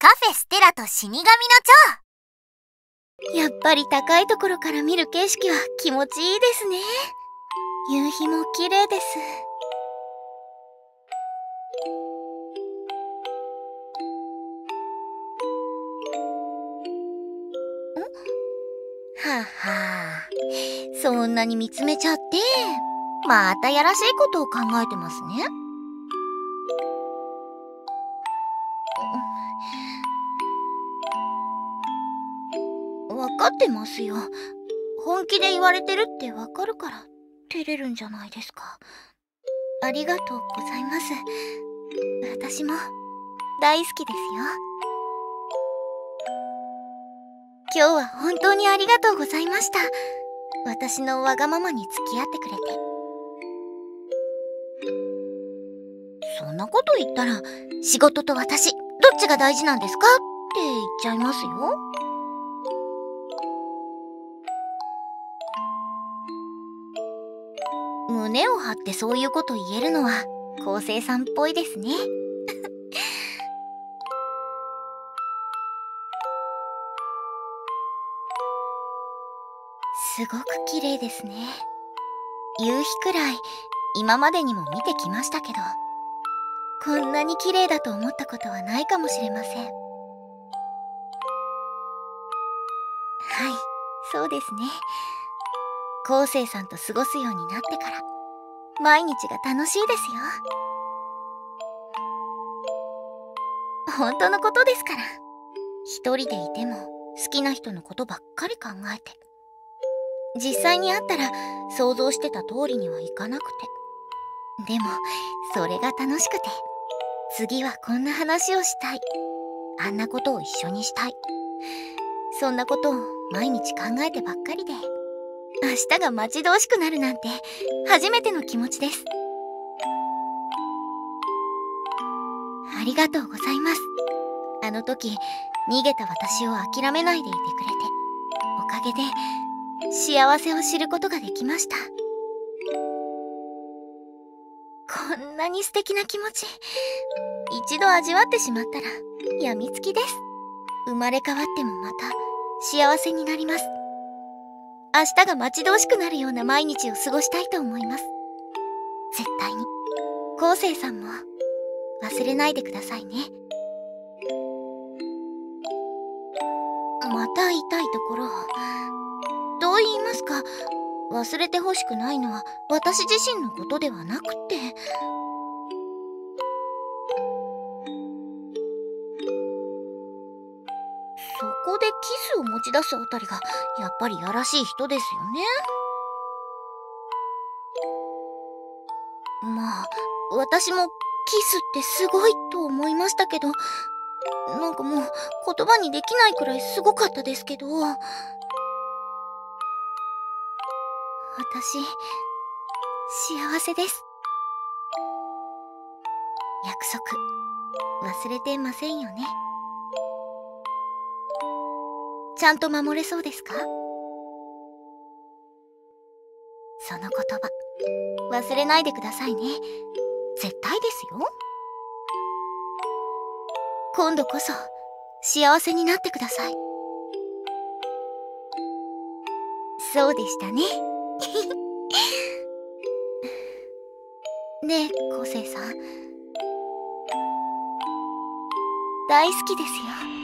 カフェステラと死神の蝶。 やっぱり高いところから見る景色は気持ちいいですね。夕日も綺麗です。ははあ、そんなに見つめちゃって、またやらしいことを考えてますね。わかってますよ。本気で言われてるってわかるから照れるんじゃないですか。ありがとうございます。私も大好きですよ。今日は本当にありがとうございました。私のわがままに付き合ってくれて。そんなこと言ったら、仕事と私どっちが大事なんですかって言っちゃいますよ。胸を張ってそういうこと言えるのは昴生さんっぽいですね。すごく綺麗ですね。夕日くらい今までにも見てきましたけど、こんなに綺麗だと思ったことはないかもしれません。はい、そうですね。昴生さんと過ごすようになってから毎日が楽しいですよ。本当のことですから。一人でいても好きな人のことばっかり考えて、実際に会ったら想像してた通りにはいかなくて、でもそれが楽しくて、次はこんな話をしたい、あんなことを一緒にしたい、そんなことを毎日考えてばっかりで、明日が待ち遠しくなるなんて初めての気持ちです。ありがとうございます。あの時逃げた私を諦めないでいてくれて、おかげで幸せを知ることができました。こんなに素敵な気持ち、一度味わってしまったらやみつきです。生まれ変わってもまた幸せになります。明日が待ち遠しくなるような毎日を過ごしたいと思います。絶対に。昴生さんも忘れないでくださいね。また痛いところ。どう言いますか、忘れてほしくないのは私自身のことではなくて、そこでキスを持ち出すあたりがやっぱりやらしい人ですよね。まあ私もキスってすごいと思いましたけど、なんかもう言葉にできないくらいすごかったですけど、私幸せです。約束忘れてませんよね。ちゃんと守れそうですか？その言葉忘れないでくださいね。絶対ですよ。今度こそ幸せになってください。そうでしたね。ねえ昴生さん、大好きですよ。